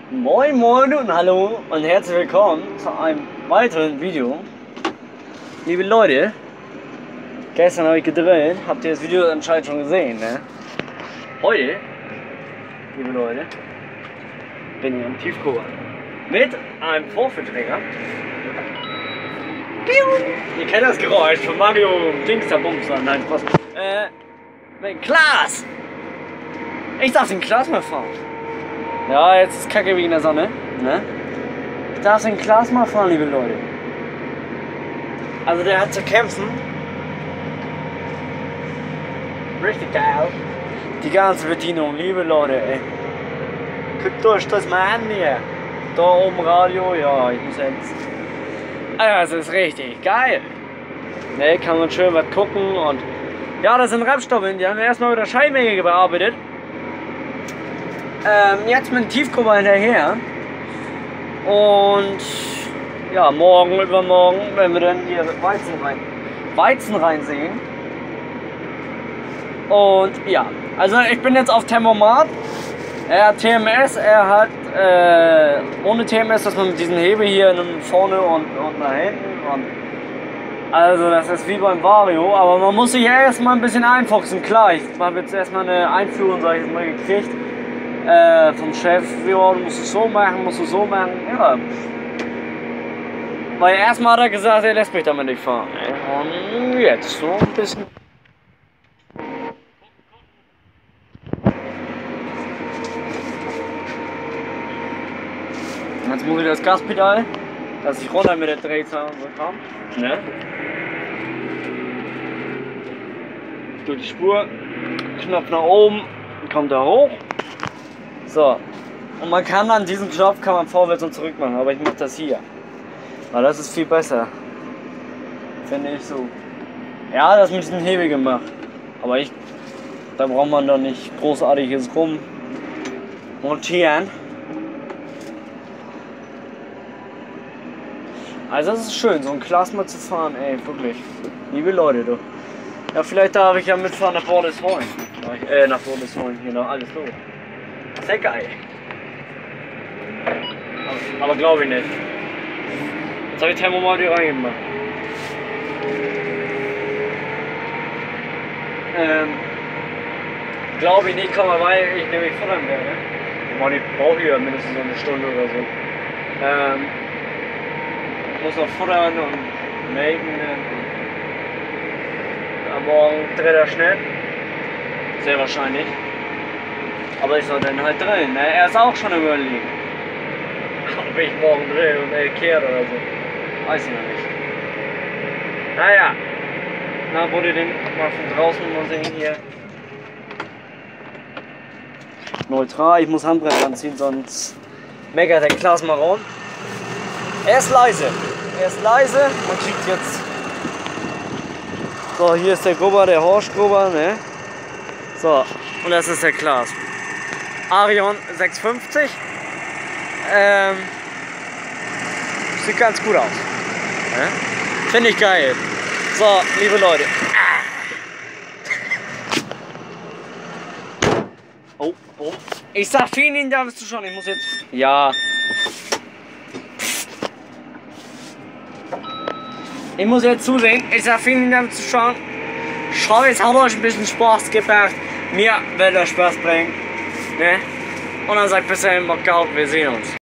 Moin moin und hallo und herzlich willkommen zu einem weiteren Video. Liebe Leute, gestern habe ich gedreht, habt ihr das Video anscheinend schon gesehen, ne? Heute, liebe Leute, bin ich am Tiefkocher mit einem Vorführträger. Ihr kennt das Geräusch von Mario Dingsterbumster, nein Spaß. Mit Klaas! Ich darf den Klaas mal fahren. Ja, jetzt ist Kacke wegen der Sonne, ne? Ich darf den Klaas mal fahren, liebe Leute. Also der hat zu kämpfen. Richtig geil. Die ganze Bedienung, liebe Leute, ey. Guckt euch das mal an hier. Da oben Radio, ja, ich muss jetzt. Also ist richtig geil. Ne, kann man schön was gucken und. Ja, das sind Rapstoffe, die haben wir erstmal mit der Scheinmenge bearbeitet. Jetzt mit dem Tiefkocher hinterher. Und ja, morgen, übermorgen, wenn wir dann hier Weizen reinsehen. Und ja, also ich bin jetzt auf Thermomat. Er hat TMS, er hat ohne TMS, dass man mit diesem Hebel hier vorne und nach hinten. Und also das ist wie beim Vario, aber man muss sich erstmal ein bisschen einfuchsen. Klar, ich habe jetzt erstmal eine Einführung, sag ich jetzt mal, gekriegt. Vom Chef, ja, du musst es so machen, ja. Weil erstmal hat er gesagt, er lässt mich damit nicht fahren. Und jetzt so ein bisschen. Jetzt muss ich das Gaspedal, dass ich runter mit der Drehzahl und so komme. Ne? Durch die Spur, Knopf nach oben, kommt er hoch. So, und man kann an diesem Knopf vorwärts und zurück machen, aber ich mache das hier. Weil das ist viel besser. Finde ich so. Ja, das mit diesem Hebel gemacht. Aber da braucht man doch nicht großartiges rummontieren. Also das ist schön, so ein Klaas mal zu fahren, ey, wirklich. Liebe Leute, du. Ja, vielleicht darf ich ja mitfahren nach Bordesholm. Nach Bordesholm, hier nach alles los. Sehr geil. Aber glaube ich nicht. Jetzt habe ich Thermomat hier reingemacht. Glaube ich nicht, komm mal, weil ich nämlich futtern werde. Ich brauche hier mindestens so eine Stunde oder so. Ich muss noch futtern und melken. Am Morgen dreht er schnell. Sehr wahrscheinlich. Aber ich soll dann halt drehen, ne? Er ist auch schon überlegen. Ob ich morgen drehe und er kehrt oder so. Weiß ich noch nicht. Naja. Na, wurde den mal von draußen mal sehen hier. Neutral, ich muss Handbremse anziehen, sonst meckert der Klaas mal rum. Er ist leise. Man kriegt jetzt. So, hier ist der Grubber, der Horschgrubber, ne? So, und das ist der Klaas. Arion 650. Sieht ganz gut aus. Ja? Finde ich geil. So, liebe Leute. Oh. Ich sag vielen Dank fürs Zuschauen. Ich muss jetzt. Ja. Ich muss jetzt zusehen. Ich sag vielen Dank fürs Zuschauen. Ich hoffe, es hat euch ein bisschen Spaß gebracht. Mir wird das Spaß bringen. Ne? Und dann sagt bis dahin, Bock gehabt, wir sehen uns.